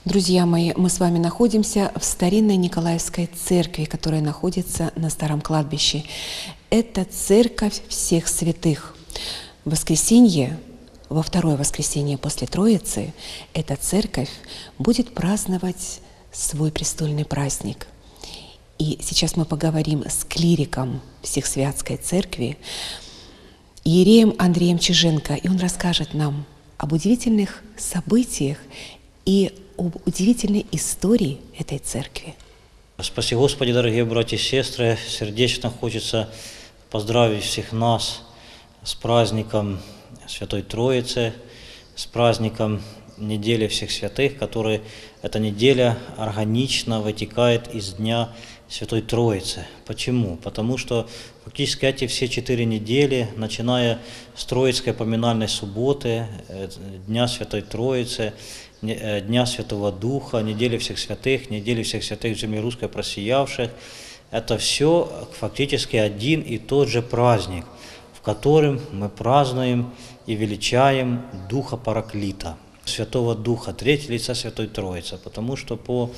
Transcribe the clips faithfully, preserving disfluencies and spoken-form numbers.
Друзья мои, мы с вами находимся в старинной Николаевской церкви, которая находится на Старом кладбище. Это церковь всех святых. В воскресенье, во второе воскресенье после Троицы, эта церковь будет праздновать свой престольный праздник. И сейчас мы поговорим с клириком Всехсвятской церкви, иереем Андреем Чиженко, и он расскажет нам об удивительных событиях и об удивительной истории этой церкви. Спаси Господи, дорогие братья и сестры! Сердечно хочется поздравить всех нас с праздником Святой Троицы, с праздником недели всех святых, который эта неделя органично вытекает из Дня Святой Троицы. Почему? Потому что фактически эти все четыре недели, начиная с Троицкой поминальной субботы, Дня Святой Троицы, Дня Святого Духа, недели всех святых, недели всех святых в земле русской просиявших, это все фактически один и тот же праздник, в котором мы празднуем и величаем Духа Параклита, Святого Духа, третье лица Святой Троицы, потому что по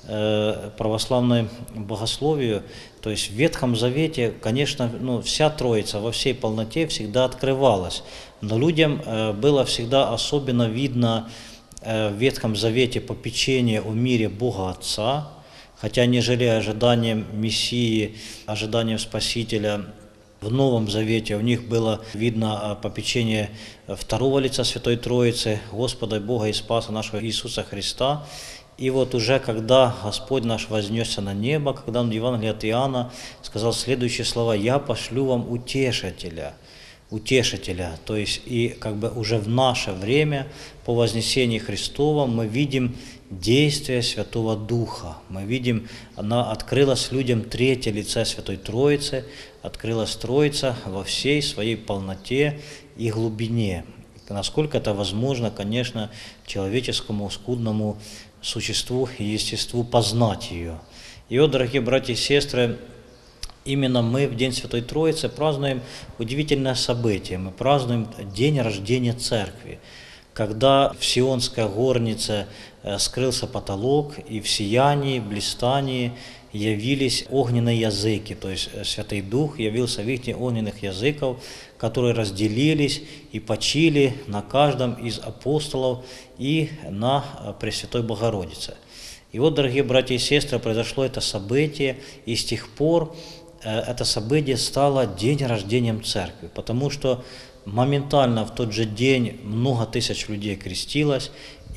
э, православному богословию, то есть в Ветхом Завете, конечно, ну, вся Троица во всей полноте всегда открывалась, но людям э, было всегда особенно видно э, в Ветхом Завете попечение о мире Бога Отца, хотя не жалея ожиданием Мессии, ожиданием Спасителя. В Новом Завете у них было видно попечение второго лица Святой Троицы, Господа Бога и Спаса нашего Иисуса Христа. И вот уже когда Господь наш вознесся на небо, когда Он в Евангелии от Иоанна сказал следующие слова: «Я пошлю вам утешителя». Утешителя, то есть и как бы уже в наше время, по вознесении Христова, мы видим действие Святого Духа. Мы видим, она открылась людям третье лице Святой Троицы, открылась Троица во всей своей полноте и глубине. Насколько это возможно, конечно, человеческому скудному существу и естеству познать ее. И вот, дорогие братья и сестры, именно мы в День Святой Троицы празднуем удивительное событие. Мы празднуем день рождения Церкви, когда в Сионской горнице скрылся потолок, и в сиянии, в блистании явились огненные языки, то есть Святый Дух явился в виде огненных языков, которые разделились и почили на каждом из апостолов и на Пресвятой Богородице. И вот, дорогие братья и сестры, произошло это событие, и с тех пор это событие стало день рождением Церкви, потому что моментально в тот же день много тысяч людей крестилось,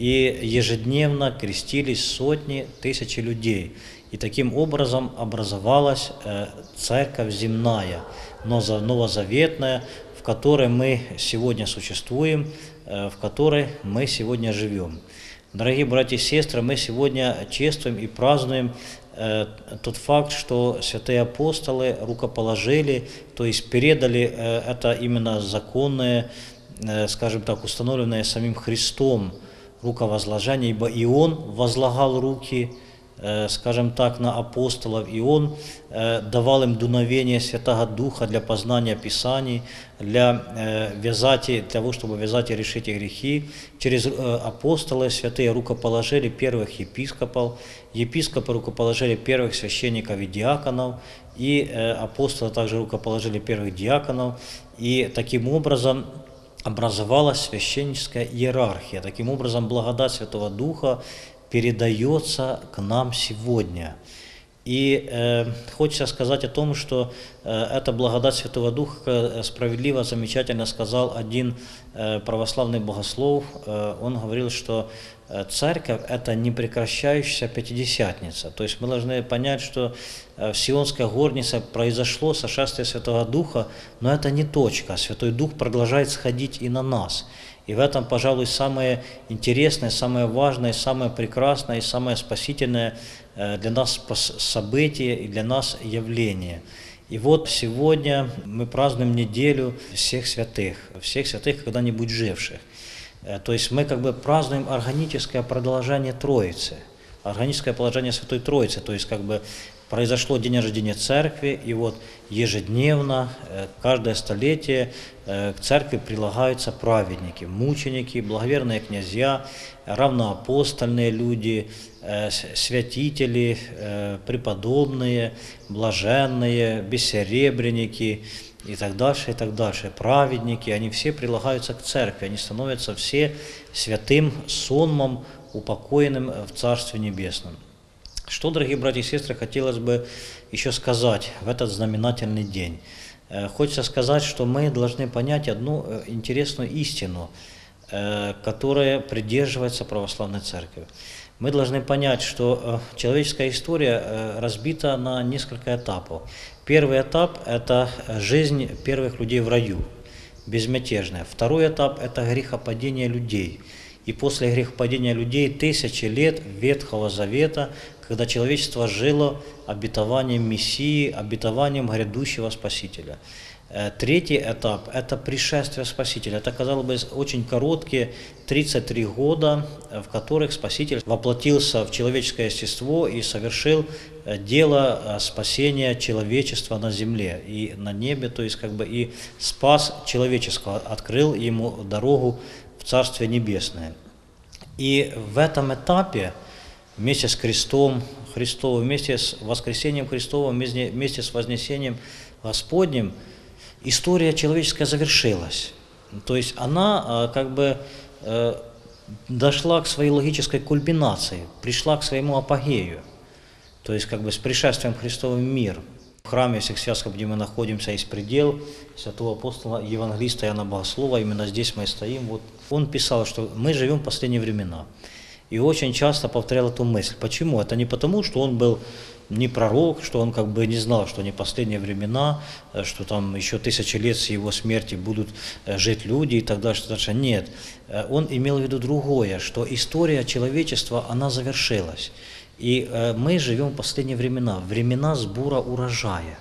и ежедневно крестились сотни тысяч людей. И таким образом образовалась Церковь земная, новозаветная, в которой мы сегодня существуем, в которой мы сегодня живем. Дорогие братья и сестры, мы сегодня чествуем и празднуем э, тот факт, что святые апостолы рукоположили, то есть передали э, это именно законное, э, скажем так, установленное самим Христом руковозложение, ибо и Он возлагал руки, э, скажем так, на апостолов, и Он э, давал им дуновение Святого Духа для познания Писаний, для, э, вязать, для того, чтобы вязать и решить грехи. Через э, апостолы святые рукоположили первых епископов, епископы рукоположили первых священников и диаконов, и э, апостолы также рукоположили первых диаконов, и таким образом образовалась священническая иерархия. Таким образом, благодать Святого Духа передается к нам сегодня. И э, хочется сказать о том, что э, эта благодать Святого Духа, справедливо, замечательно сказал один э, православный богослов. Э, он говорил, что э, Церковь – это непрекращающаяся Пятидесятница. То есть мы должны понять, что э, в Сионской горнице произошло сошествие Святого Духа, но это не точка. Святой Дух продолжает сходить и на нас. И в этом, пожалуй, самое интересное, самое важное, самое прекрасное и самое спасительное для нас событие и для нас явление. И вот сегодня мы празднуем неделю всех святых, всех святых, когда-нибудь живших. То есть мы как бы празднуем органическое продолжение Троицы, органическое положение Святой Троицы, то есть как бы произошло день рождения церкви, и вот ежедневно, каждое столетие к церкви прилагаются праведники, мученики, благоверные князья, равноапостольные люди, святители, преподобные, блаженные, бессеребренники и так дальше, и так дальше. Праведники, они все прилагаются к церкви, они становятся все святым сонмом, упокоенным в Царстве Небесном. Что, дорогие братья и сестры, хотелось бы еще сказать в этот знаменательный день. Хочется сказать, что мы должны понять одну интересную истину, которая придерживается православной церкви. Мы должны понять, что человеческая история разбита на несколько этапов. Первый этап – это жизнь первых людей в раю, безмятежная. Второй этап – это грехопадение людей. И после грехопадения людей тысячи лет Ветхого Завета, когда человечество жило обетованием Мессии, обетованием грядущего Спасителя. Третий этап – это пришествие Спасителя. Это, казалось бы, очень короткие тридцать три года, в которых Спаситель воплотился в человеческое естество и совершил дело спасения человечества на земле и на небе, то есть как бы и спас человеческого, открыл ему дорогу в Царствие Небесное. И в этом этапе вместе с крестом Христовым, вместе с воскресением Христовым, вместе с вознесением Господним история человеческая завершилась. То есть она как бы дошла к своей логической кульминации, пришла к своему апогею. То есть как бы с пришествием Христовым в мир. В храме всех святских, где мы находимся, есть предел святого апостола Евангелиста Иоанна Богослова. Именно здесь мы стоим. Вот он писал, что мы живем в последние времена. И очень часто повторял эту мысль. Почему? Это не потому, что он был не пророк, что он как бы не знал, что не последние времена, что там еще тысячи лет с его смерти будут жить люди и так далее, что дальше. Нет, он имел в виду другое, что история человечества, она завершилась. И мы живем в последние времена, времена сбора урожая.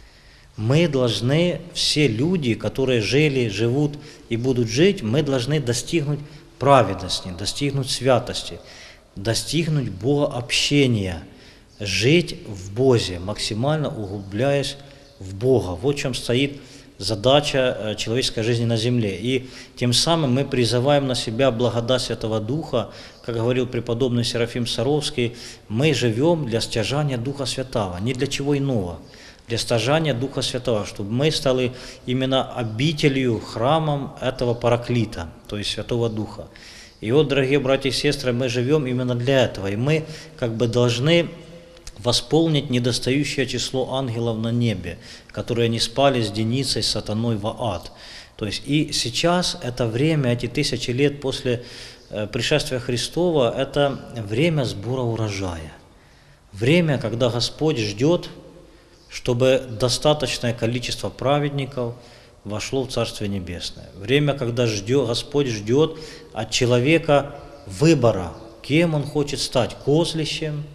Мы должны, все люди, которые жили, живут и будут жить, мы должны достигнуть праведности, достигнуть святости, достигнуть богообщения, жить в Боге, максимально углубляясь в Бога. Вот в чем стоит задача человеческой жизни на земле. И тем самым мы призываем на себя благодать Святого Духа, как говорил преподобный Серафим Саровский, мы живем для стяжания Духа Святого, не для чего иного, для стяжания Духа Святого, чтобы мы стали именно обителью, храмом этого Параклита, то есть Святого Духа. И вот, дорогие братья и сестры, мы живем именно для этого, и мы как бы должны восполнить недостающее число ангелов на небе, которые не спали с Деницей, с сатаной во ад. То есть и сейчас это время, эти тысячи лет после пришествия Христова, это время сбора урожая. Время, когда Господь ждет, чтобы достаточное количество праведников вошло в Царствие Небесное. Время, когда ждет, Господь ждет от человека выбора, кем он хочет стать, козлищем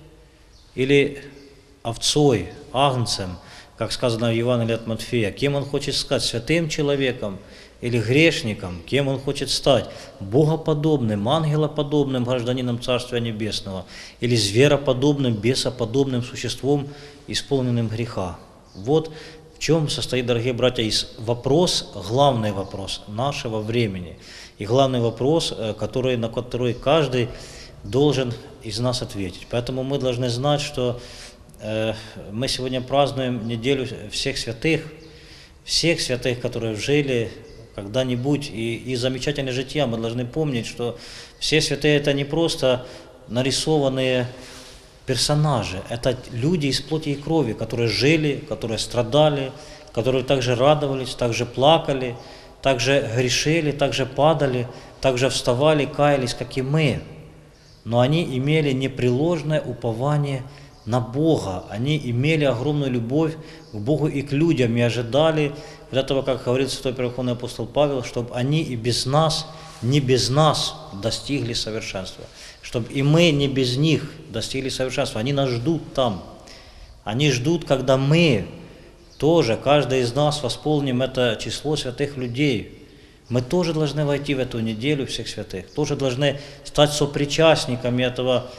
или овцой, агнцем, как сказано в Евангелии от Матфея, кем он хочет стать, святым человеком или грешником, кем он хочет стать, богоподобным, ангелоподобным гражданином Царствия Небесного или звероподобным, бесоподобным существом, исполненным греха. Вот в чем состоит, дорогие братья, вопрос, главный вопрос нашего времени. И главный вопрос, который, на который каждый должен из нас ответить. Поэтому мы должны знать, что э, мы сегодня празднуем неделю всех святых, всех святых, которые жили когда-нибудь, и, и замечательное жития. Мы должны помнить, что все святые – это не просто нарисованные персонажи, это люди из плоти и крови, которые жили, которые страдали, которые также радовались, также плакали, также грешили, также падали, также вставали, каялись, как и мы. Но они имели непреложное упование на Бога, они имели огромную любовь к Богу и к людям, и ожидали вот этого, как говорит святой Верховный апостол Павел, чтобы они и без нас, не без нас достигли совершенства, чтобы и мы не без них достигли совершенства. Они нас ждут там, они ждут, когда мы тоже, каждый из нас восполним это число святых людей. Мы тоже должны войти в эту неделю всех святых, тоже должны стать сопричастниками этого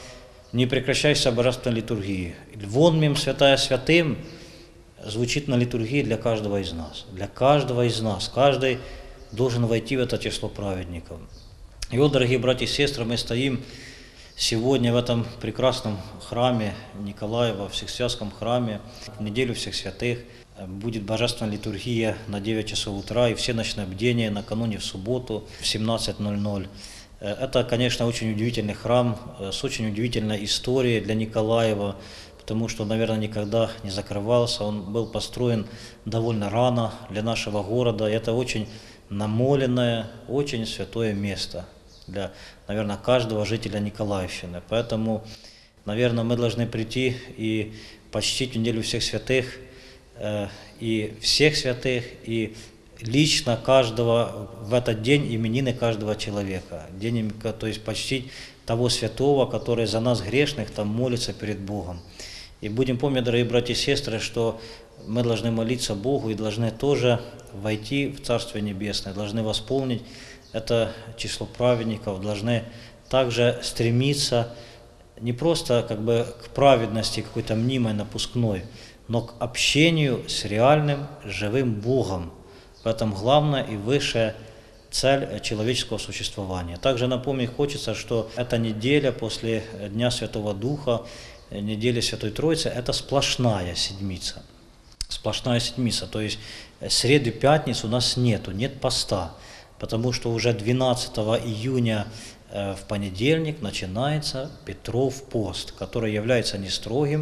не прекращайся божественной литургии. Вон мим святая святым звучит на литургии для каждого из нас. Для каждого из нас. Каждый должен войти в это число праведников. И вот, дорогие братья и сестры, мы стоим сегодня в этом прекрасном храме Николаева, в Всехсвятском храме, в неделю всех святых. Будет божественная литургия на девять часов утра и все ночные бдения накануне в субботу в семнадцать ноль ноль. Это, конечно, очень удивительный храм с очень удивительной историей для Николаева, потому что, наверное, никогда не закрывался. Он был построен довольно рано для нашего города. И это очень намоленное, очень святое место для, наверное, каждого жителя Николаевщины. Поэтому, наверное, мы должны прийти и почтить неделю всех святых, э, и всех святых, и лично каждого в этот день именины каждого человека. День, то есть почтить того святого, который за нас грешных там молится перед Богом. И будем помнить, дорогие братья и сестры, что мы должны молиться Богу и должны тоже войти в Царствие Небесное, должны восполнить это число праведников, должны также стремиться не просто как бы к праведности какой-то мнимой, напускной, но к общению с реальным, живым Богом. В этом главная и высшая цель человеческого существования. Также напомнить хочется, что эта неделя после Дня Святого Духа, недели Святой Троицы, это сплошная седмица. Сплошная седмица, то есть среды, пятниц у нас нету, нет поста, потому что уже двенадцатого июня в понедельник начинается Петров пост, который является не строгим,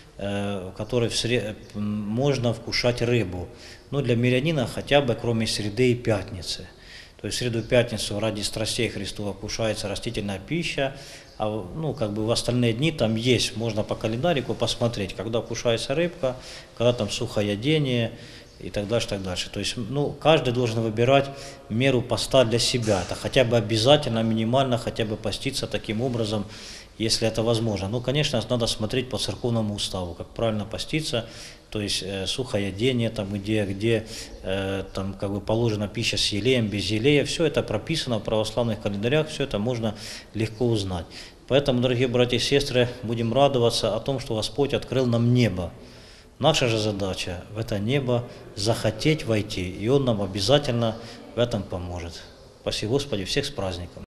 в который в сред... можно вкушать рыбу. Но для мирянина хотя бы кроме среды и пятницы. То есть в среду и пятницу ради страстей Христова вкушается растительная пища, а ну, как бы в остальные дни там есть, можно по календарику посмотреть, когда вкушается рыбка, когда там сухоядение и так дальше, так дальше. То есть ну, каждый должен выбирать меру поста для себя. Это хотя бы обязательно, минимально хотя бы поститься таким образом, если это возможно. Ну, конечно, надо смотреть по церковному уставу, как правильно поститься, то есть э, сухоядение, там, где, где э, там, как бы положена пища с елеем, без елея, все это прописано в православных календарях, все это можно легко узнать. Поэтому, дорогие братья и сестры, будем радоваться о том, что Господь открыл нам небо. Наша же задача в это небо захотеть войти, и Он нам обязательно в этом поможет. Спаси Господи, всех с праздником!